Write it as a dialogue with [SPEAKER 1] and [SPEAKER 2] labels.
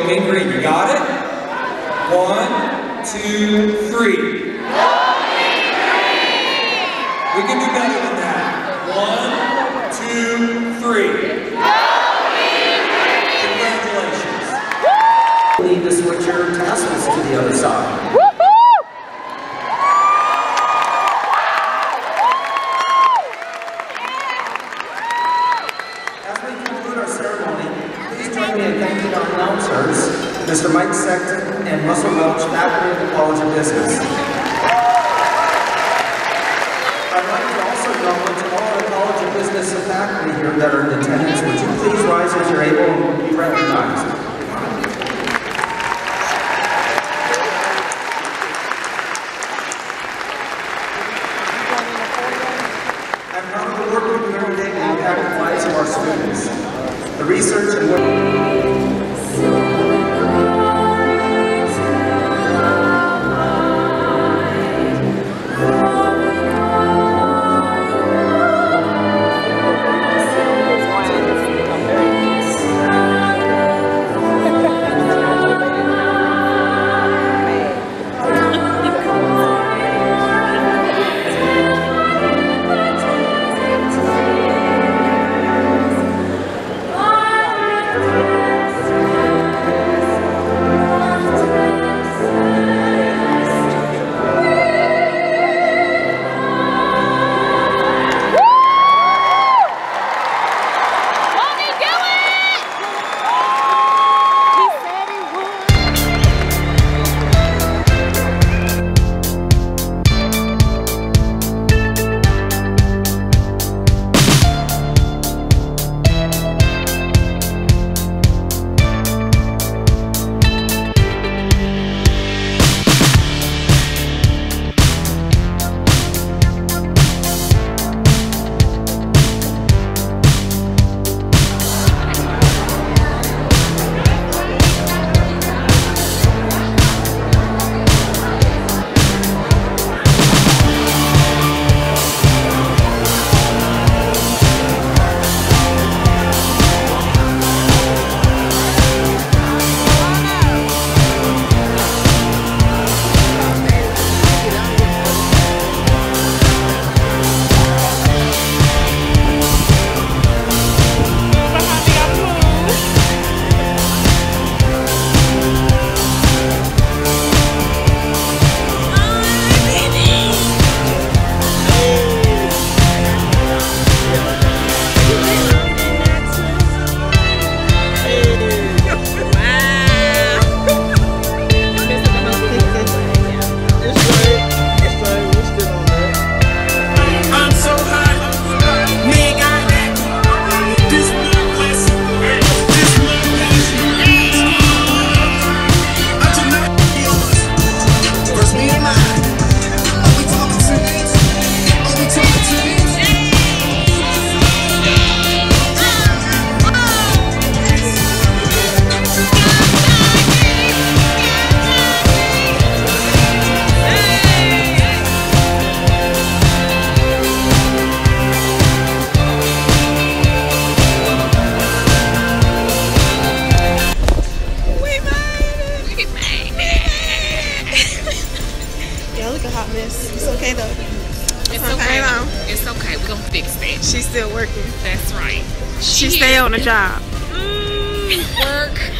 [SPEAKER 1] in green. You got it? 1, 2, 3. We can do better than that. 1, 2, 3. Congratulations.
[SPEAKER 2] You need to switch your tassels to the other side. As we conclude our ceremony, please join me in thanking our announcers, Mr. Mike Sexton and Russell Welch, faculty of the College of Business. I'd like to also acknowledge all the College of Business faculty here that are in attendance. Would you please rise as you're able and be recognized? I'm proud of the work we do every day to impact the lives of our students. The research and work.
[SPEAKER 3] It's okay though.
[SPEAKER 4] It's okay. It's okay. We're gonna fix that.
[SPEAKER 3] She's still working.
[SPEAKER 4] That's right.
[SPEAKER 3] She stay on the job.
[SPEAKER 4] Work.